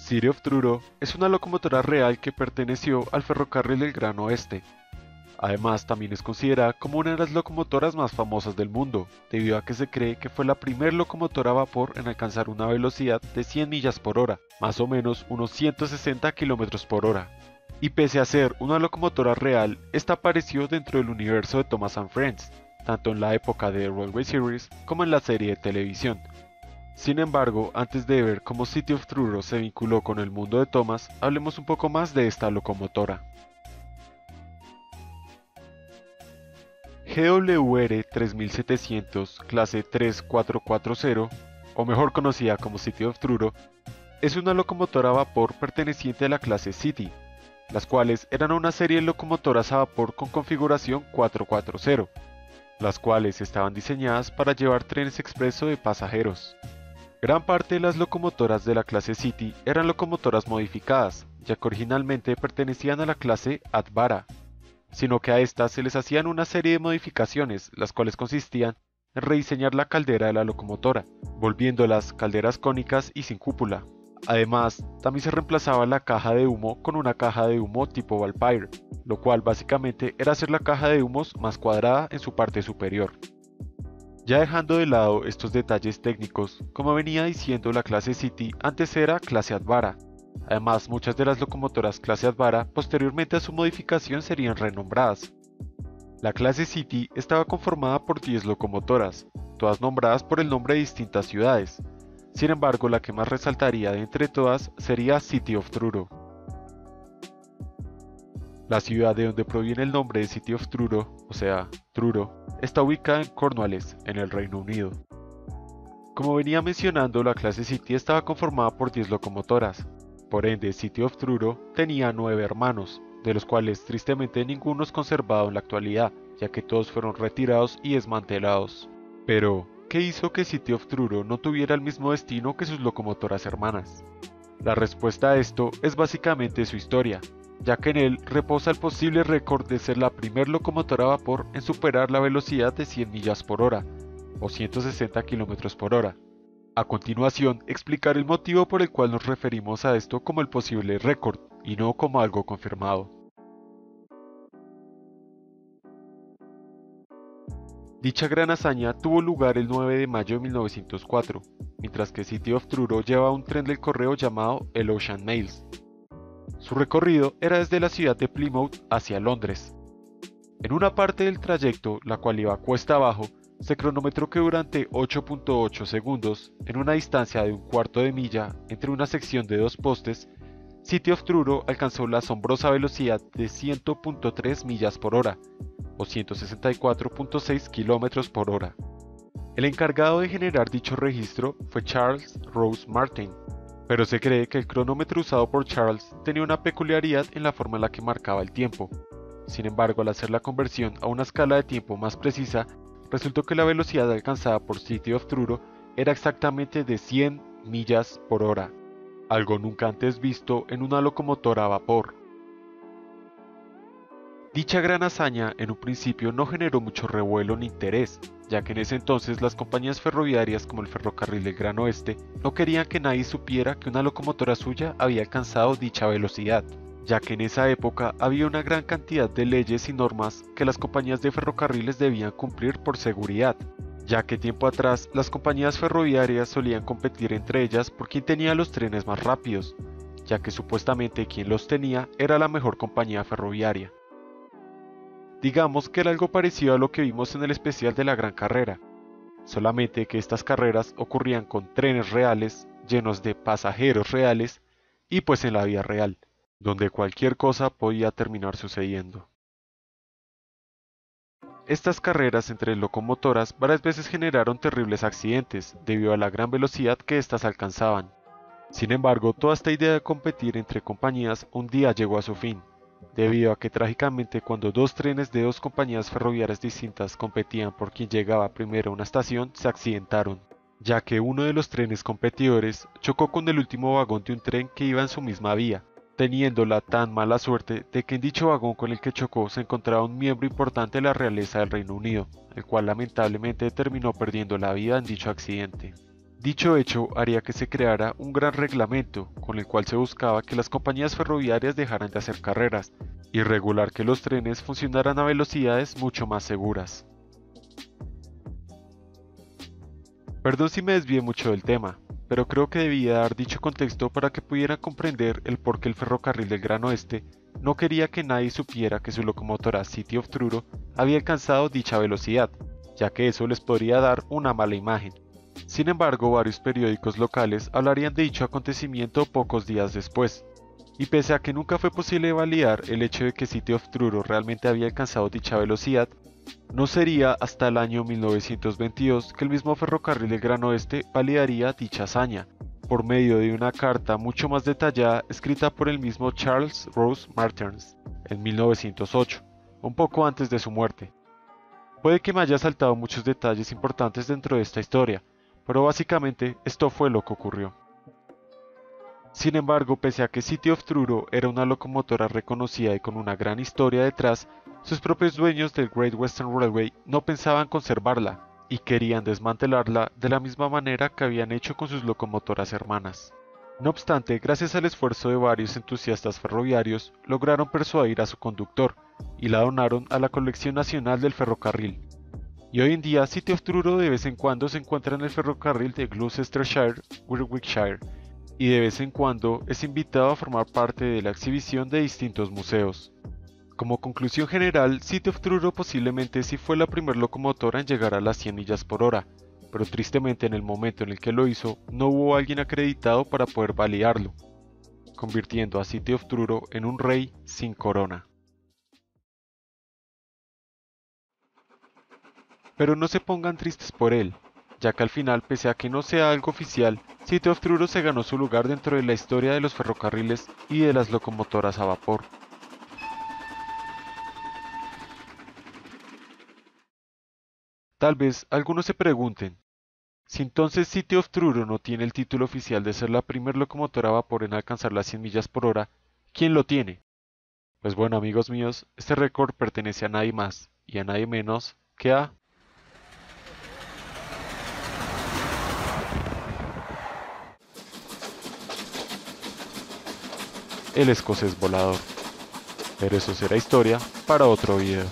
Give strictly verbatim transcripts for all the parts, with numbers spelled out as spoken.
City of Truro es una locomotora real que perteneció al Ferrocarril del Gran Oeste. Además, también es considerada como una de las locomotoras más famosas del mundo, debido a que se cree que fue la primera locomotora a vapor en alcanzar una velocidad de cien millas por hora, más o menos unos ciento sesenta kilómetros por hora. Y pese a ser una locomotora real, esta apareció dentro del universo de Thomas and Friends, tanto en la época de Railway Series como en la serie de televisión. Sin embargo, antes de ver cómo City of Truro se vinculó con el mundo de Thomas, hablemos un poco más de esta locomotora. G W R tres mil setecientos clase tres cuatro cuatro cero, o mejor conocida como City of Truro, es una locomotora a vapor perteneciente a la clase City, las cuales eran una serie de locomotoras a vapor con configuración cuatro cuatro cero, las cuales estaban diseñadas para llevar trenes expreso de pasajeros. Gran parte de las locomotoras de la clase City eran locomotoras modificadas, ya que originalmente pertenecían a la clase Advara, sino que a estas se les hacían una serie de modificaciones, las cuales consistían en rediseñar la caldera de la locomotora, volviéndolas calderas cónicas y sin cúpula. Además, también se reemplazaba la caja de humo con una caja de humo tipo Valpire, lo cual básicamente era hacer la caja de humos más cuadrada en su parte superior. Ya dejando de lado estos detalles técnicos, como venía diciendo, la clase City antes era clase Advara. Además, muchas de las locomotoras clase Advara posteriormente a su modificación serían renombradas. La clase City estaba conformada por diez locomotoras, todas nombradas por el nombre de distintas ciudades. Sin embargo, la que más resaltaría de entre todas sería City of Truro. La ciudad de donde proviene el nombre de City of Truro, o sea, Truro, está ubicada en Cornwallis, en el Reino Unido. Como venía mencionando, la clase City estaba conformada por diez locomotoras. Por ende, City of Truro tenía nueve hermanos, de los cuales tristemente ninguno es conservado en la actualidad, ya que todos fueron retirados y desmantelados. Pero, ¿qué hizo que City of Truro no tuviera el mismo destino que sus locomotoras hermanas? La respuesta a esto es básicamente su historia, ya que en él reposa el posible récord de ser la primer locomotora a vapor en superar la velocidad de cien millas por hora, o ciento sesenta kilómetros por hora. A continuación, explicaré el motivo por el cual nos referimos a esto como el posible récord, y no como algo confirmado. Dicha gran hazaña tuvo lugar el nueve de mayo de mil novecientos cuatro, mientras que City of Truro llevaba un tren del correo llamado el Ocean Mails. Su recorrido era desde la ciudad de Plymouth hacia Londres. En una parte del trayecto, la cual iba cuesta abajo, se cronometró que durante ocho punto ocho segundos, en una distancia de un cuarto de milla entre una sección de dos postes, City of Truro alcanzó la asombrosa velocidad de cien punto tres millas por hora, o ciento sesenta y cuatro punto seis kilómetros por hora. El encargado de generar dicho registro fue Charles Rose Martin, pero se cree que el cronómetro usado por Charles tenía una peculiaridad en la forma en la que marcaba el tiempo. Sin embargo, al hacer la conversión a una escala de tiempo más precisa, resultó que la velocidad alcanzada por City of Truro era exactamente de cien millas por hora, algo nunca antes visto en una locomotora a vapor. Dicha gran hazaña en un principio no generó mucho revuelo ni interés, ya que en ese entonces las compañías ferroviarias como el Ferrocarril del Gran Oeste no querían que nadie supiera que una locomotora suya había alcanzado dicha velocidad, ya que en esa época había una gran cantidad de leyes y normas que las compañías de ferrocarriles debían cumplir por seguridad, ya que tiempo atrás las compañías ferroviarias solían competir entre ellas por quién tenía los trenes más rápidos, ya que supuestamente quien los tenía era la mejor compañía ferroviaria. Digamos que era algo parecido a lo que vimos en el especial de la Gran Carrera, solamente que estas carreras ocurrían con trenes reales, llenos de pasajeros reales, y pues en la vida real, donde cualquier cosa podía terminar sucediendo. Estas carreras entre locomotoras varias veces generaron terribles accidentes debido a la gran velocidad que éstas alcanzaban. Sin embargo, toda esta idea de competir entre compañías un día llegó a su fin, debido a que trágicamente cuando dos trenes de dos compañías ferroviarias distintas competían por quien llegaba primero a una estación, se accidentaron, ya que uno de los trenes competidores chocó con el último vagón de un tren que iba en su misma vía, teniendo la tan mala suerte de que en dicho vagón con el que chocó se encontraba un miembro importante de la realeza del Reino Unido, el cual lamentablemente terminó perdiendo la vida en dicho accidente. Dicho hecho haría que se creara un gran reglamento con el cual se buscaba que las compañías ferroviarias dejaran de hacer carreras y regular que los trenes funcionaran a velocidades mucho más seguras. Perdón si me desvié mucho del tema, pero creo que debía dar dicho contexto para que pudieran comprender el por qué el ferrocarril del Gran Oeste no quería que nadie supiera que su locomotora City of Truro había alcanzado dicha velocidad, ya que eso les podría dar una mala imagen. Sin embargo, varios periódicos locales hablarían de dicho acontecimiento pocos días después, y pese a que nunca fue posible validar el hecho de que City of Truro realmente había alcanzado dicha velocidad, no sería hasta el año mil novecientos veintidós que el mismo ferrocarril del Gran Oeste validaría dicha hazaña, por medio de una carta mucho más detallada escrita por el mismo Charles Rose Martins en mil novecientos ocho, un poco antes de su muerte. Puede que me haya saltado muchos detalles importantes dentro de esta historia, pero básicamente esto fue lo que ocurrió. Sin embargo, pese a que City of Truro era una locomotora reconocida y con una gran historia detrás, sus propios dueños del Great Western Railway no pensaban conservarla y querían desmantelarla de la misma manera que habían hecho con sus locomotoras hermanas. No obstante, gracias al esfuerzo de varios entusiastas ferroviarios, lograron persuadir a su conductor y la donaron a la Colección Nacional del Ferrocarril. Y hoy en día City of Truro de vez en cuando se encuentra en el ferrocarril de Gloucestershire, Warwickshire, y de vez en cuando es invitado a formar parte de la exhibición de distintos museos. Como conclusión general, City of Truro posiblemente sí fue la primera locomotora en llegar a las cien millas por hora, pero tristemente en el momento en el que lo hizo no hubo alguien acreditado para poder validarlo, convirtiendo a City of Truro en un rey sin corona. Pero no se pongan tristes por él, ya que al final, pese a que no sea algo oficial, City of Truro se ganó su lugar dentro de la historia de los ferrocarriles y de las locomotoras a vapor. Tal vez algunos se pregunten, si entonces City of Truro no tiene el título oficial de ser la primera locomotora a vapor en alcanzar las cien millas por hora, ¿quién lo tiene? Pues bueno, amigos míos, este récord pertenece a nadie más y a nadie menos que a... el escocés volador. Pero eso será historia para otro video.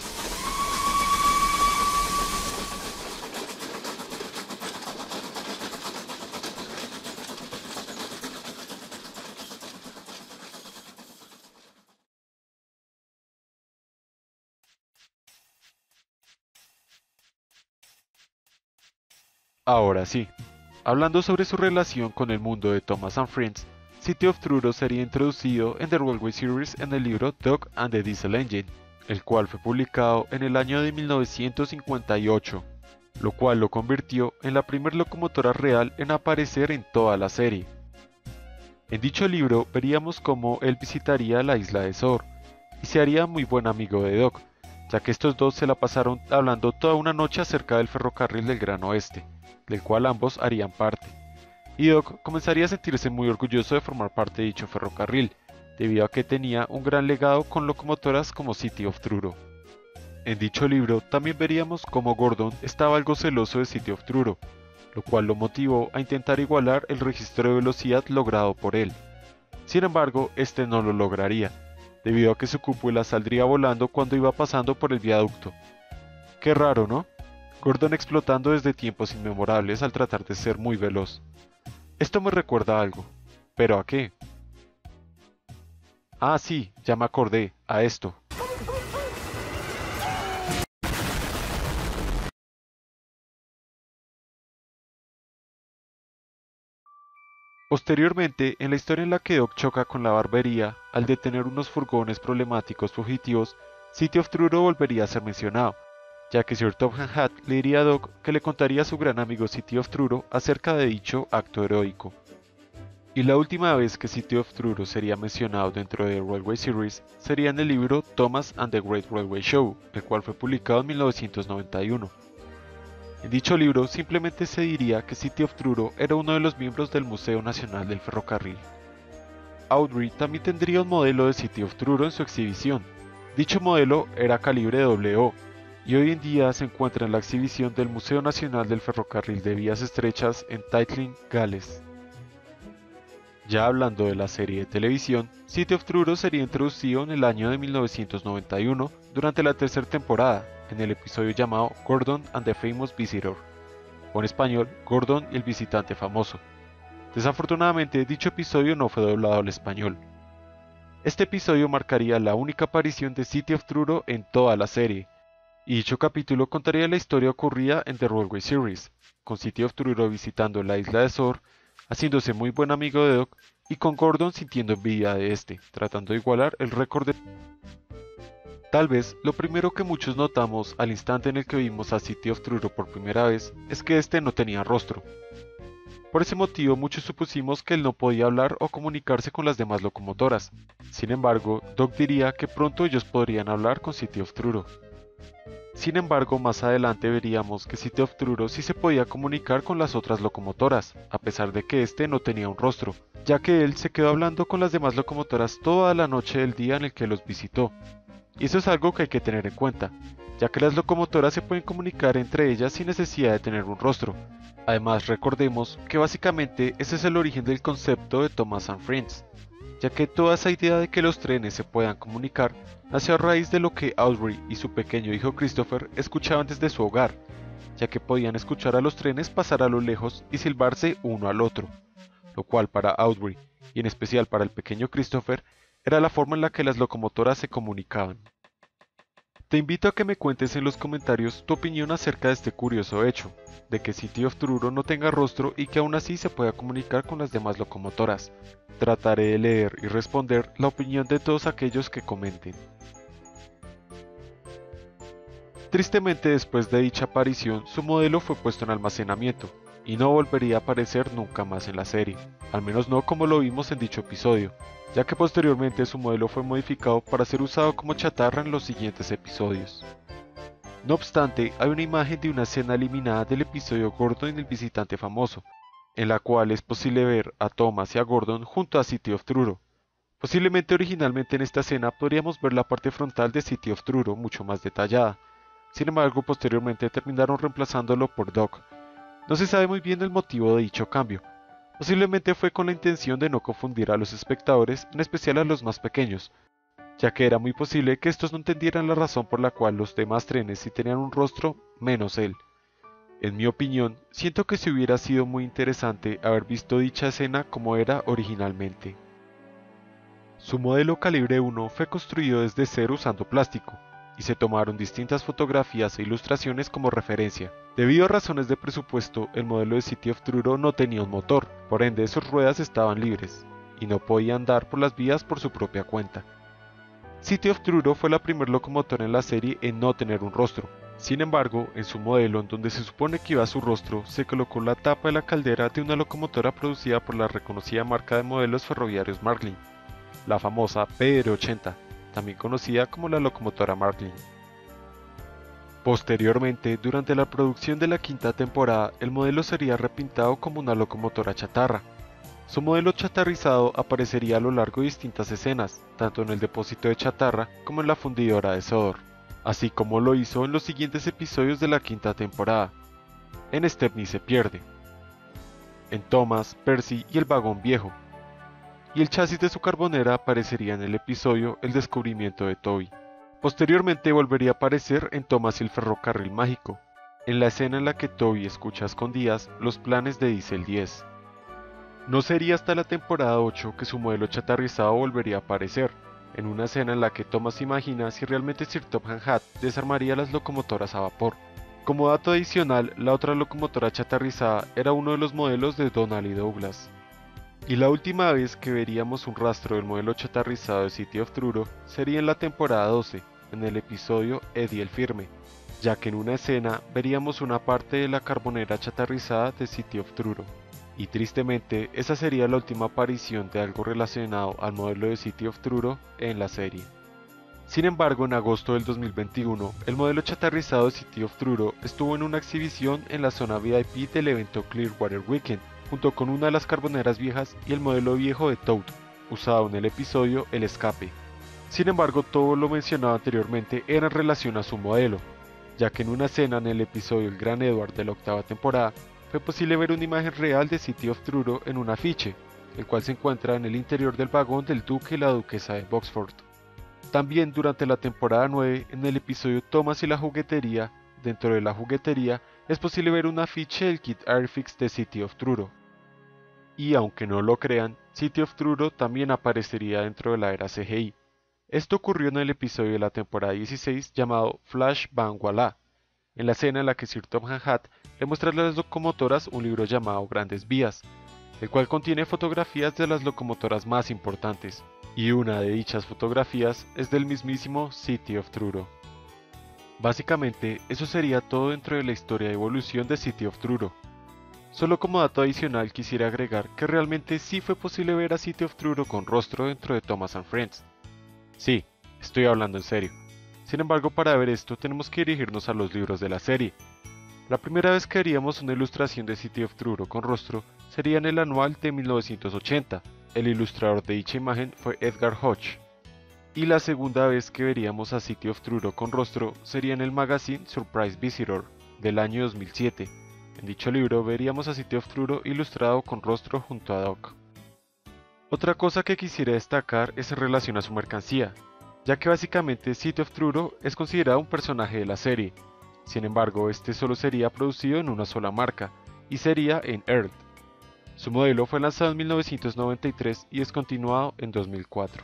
Ahora sí, hablando sobre su relación con el mundo de Thomas and Friends, City of Truro sería introducido en The Railway Series en el libro Doc and the Diesel Engine, el cual fue publicado en el año de mil novecientos cincuenta y ocho, lo cual lo convirtió en la primera locomotora real en aparecer en toda la serie. En dicho libro veríamos cómo él visitaría la isla de Sor, y se haría muy buen amigo de Doc, ya que estos dos se la pasaron hablando toda una noche acerca del ferrocarril del Gran Oeste, del cual ambos harían parte. Y Doc comenzaría a sentirse muy orgulloso de formar parte de dicho ferrocarril, debido a que tenía un gran legado con locomotoras como City of Truro. En dicho libro también veríamos cómo Gordon estaba algo celoso de City of Truro, lo cual lo motivó a intentar igualar el registro de velocidad logrado por él. Sin embargo, este no lo lograría, debido a que su cúpula saldría volando cuando iba pasando por el viaducto. Qué raro, ¿no? Gordon explotando desde tiempos inmemorables al tratar de ser muy veloz. Esto me recuerda a algo. ¿Pero a qué? Ah, sí, ya me acordé, a esto. Posteriormente, en la historia en la que Doc choca con la barbería, al detener unos furgones problemáticos fugitivos, City of Truro volvería a ser mencionado, ya que Sir Topham Hatt le diría a Doc que le contaría a su gran amigo City of Truro acerca de dicho acto heroico. Y la última vez que City of Truro sería mencionado dentro de Railway Series sería en el libro Thomas and the Great Railway Show, el cual fue publicado en mil novecientos noventa y uno. En dicho libro simplemente se diría que City of Truro era uno de los miembros del Museo Nacional del Ferrocarril. Audrey también tendría un modelo de City of Truro en su exhibición. Dicho modelo era calibre doble O, y hoy en día se encuentra en la exhibición del Museo Nacional del Ferrocarril de Vías Estrechas en Tytling, Gales. Ya hablando de la serie de televisión, City of Truro sería introducido en el año de mil novecientos noventa y uno durante la tercera temporada, en el episodio llamado Gordon and the Famous Visitor, o en español, Gordon y el visitante famoso. Desafortunadamente, dicho episodio no fue doblado al español. Este episodio marcaría la única aparición de City of Truro en toda la serie, y dicho capítulo contaría la historia ocurrida en The Railway Series, con City of Truro visitando la isla de Sor, haciéndose muy buen amigo de Doc, y con Gordon sintiendo envidia de este, tratando de igualar el récord de... Tal vez lo primero que muchos notamos al instante en el que vimos a City of Truro por primera vez es que este no tenía rostro. Por ese motivo muchos supusimos que él no podía hablar o comunicarse con las demás locomotoras. Sin embargo, Doc diría que pronto ellos podrían hablar con City of Truro. Sin embargo, más adelante veríamos que City of Truro sí se podía comunicar con las otras locomotoras, a pesar de que este no tenía un rostro, ya que él se quedó hablando con las demás locomotoras toda la noche del día en el que los visitó. Y eso es algo que hay que tener en cuenta, ya que las locomotoras se pueden comunicar entre ellas sin necesidad de tener un rostro. Además, recordemos que básicamente ese es el origen del concepto de Thomas and Friends, ya que toda esa idea de que los trenes se puedan comunicar nació a raíz de lo que Audrey y su pequeño hijo Christopher escuchaban desde su hogar, ya que podían escuchar a los trenes pasar a lo lejos y silbarse uno al otro, lo cual para Audrey, y en especial para el pequeño Christopher, era la forma en la que las locomotoras se comunicaban. Te invito a que me cuentes en los comentarios tu opinión acerca de este curioso hecho, de que City of Truro no tenga rostro y que aún así se pueda comunicar con las demás locomotoras. Trataré de leer y responder la opinión de todos aquellos que comenten. Tristemente, después de dicha aparición, su modelo fue puesto en almacenamiento, y no volvería a aparecer nunca más en la serie, al menos no como lo vimos en dicho episodio, ya que posteriormente su modelo fue modificado para ser usado como chatarra en los siguientes episodios. No obstante, hay una imagen de una escena eliminada del episodio Gordon y el visitante famoso, en la cual es posible ver a Thomas y a Gordon junto a City of Truro. Posiblemente originalmente en esta escena podríamos ver la parte frontal de City of Truro mucho más detallada, sin embargo posteriormente terminaron reemplazándolo por Doc. No se sabe muy bien el motivo de dicho cambio, posiblemente fue con la intención de no confundir a los espectadores, en especial a los más pequeños, ya que era muy posible que estos no entendieran la razón por la cual los demás trenes sí tenían un rostro, menos él. En mi opinión, siento que se hubiera sido muy interesante haber visto dicha escena como era originalmente. Su modelo calibre uno fue construido desde cero usando plástico, y se tomaron distintas fotografías e ilustraciones como referencia. Debido a razones de presupuesto, el modelo de City of Truro no tenía un motor, por ende sus ruedas estaban libres, y no podía andar por las vías por su propia cuenta. City of Truro fue la primer locomotora en la serie en no tener un rostro. Sin embargo, en su modelo, en donde se supone que iba su rostro, se colocó la tapa de la caldera de una locomotora producida por la reconocida marca de modelos ferroviarios Marlin, la famosa P R ochenta, también conocida como la locomotora Marlin. Posteriormente, durante la producción de la quinta temporada, el modelo sería repintado como una locomotora chatarra. Su modelo chatarrizado aparecería a lo largo de distintas escenas, tanto en el depósito de chatarra como en la fundidora de Sodor, así como lo hizo en los siguientes episodios de la quinta temporada, en Stepney se pierde, en Thomas, Percy y el vagón viejo, y el chasis de su carbonera aparecería en el episodio El descubrimiento de Toby. Posteriormente volvería a aparecer en Thomas y el ferrocarril mágico, en la escena en la que Toby escucha a escondidas los planes de Diesel diez. No sería hasta la temporada ocho que su modelo chatarrizado volvería a aparecer, en una escena en la que Thomas imagina si realmente Sir Topham Hatt desarmaría las locomotoras a vapor. Como dato adicional, la otra locomotora chatarrizada era uno de los modelos de Donald y Douglas. Y la última vez que veríamos un rastro del modelo chatarrizado de City of Truro sería en la temporada doce, en el episodio Eddie el Firme, ya que en una escena veríamos una parte de la carbonera chatarrizada de City of Truro. Y tristemente, esa sería la última aparición de algo relacionado al modelo de City of Truro en la serie. Sin embargo, en agosto del dos mil veintiuno, el modelo chatarrizado de City of Truro estuvo en una exhibición en la zona V I P del evento Clearwater Weekend, junto con una de las carboneras viejas y el modelo viejo de Toad, usado en el episodio El Escape. Sin embargo, todo lo mencionado anteriormente era en relación a su modelo, ya que en una escena en el episodio El Gran Edward de la octava temporada fue posible ver una imagen real de City of Truro en un afiche, el cual se encuentra en el interior del vagón del duque y la duquesa de Boxford. También durante la temporada nueve, en el episodio Thomas y la juguetería, dentro de la juguetería es posible ver un afiche del kit Airfix de City of Truro. Y aunque no lo crean, City of Truro también aparecería dentro de la era C G I. Esto ocurrió en el episodio de la temporada dieciséis llamado Flash Bangwala, en la escena en la que Sir Tom Hat le muestra a las locomotoras un libro llamado Grandes Vías, el cual contiene fotografías de las locomotoras más importantes, y una de dichas fotografías es del mismísimo City of Truro. Básicamente, eso sería todo dentro de la historia de evolución de City of Truro. Solo como dato adicional quisiera agregar que realmente sí fue posible ver a City of Truro con rostro dentro de Thomas and Friends. Sí, estoy hablando en serio. Sin embargo, para ver esto tenemos que dirigirnos a los libros de la serie. La primera vez que veríamos una ilustración de City of Truro con rostro sería en el anual de mil novecientos ochenta, el ilustrador de dicha imagen fue Edgar Hodge. Y la segunda vez que veríamos a City of Truro con rostro sería en el magazine Surprise Visitor del año dos mil siete. En dicho libro veríamos a City of Truro ilustrado con rostro junto a Doc. Otra cosa que quisiera destacar es en relación a su mercancía, ya que básicamente City of Truro es considerado un personaje de la serie. Sin embargo, este solo sería producido en una sola marca, y sería en Earth. Su modelo fue lanzado en mil novecientos noventa y tres y descontinuado en dos mil cuatro.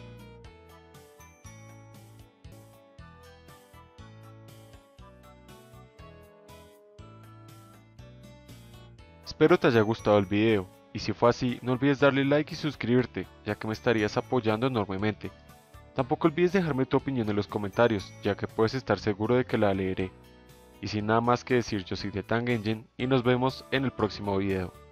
Espero te haya gustado el video, y si fue así, no olvides darle like y suscribirte, ya que me estarías apoyando enormemente. Tampoco olvides dejarme tu opinión en los comentarios, ya que puedes estar seguro de que la leeré. Y sin nada más que decir, yo soy The Tang Engine y nos vemos en el próximo video.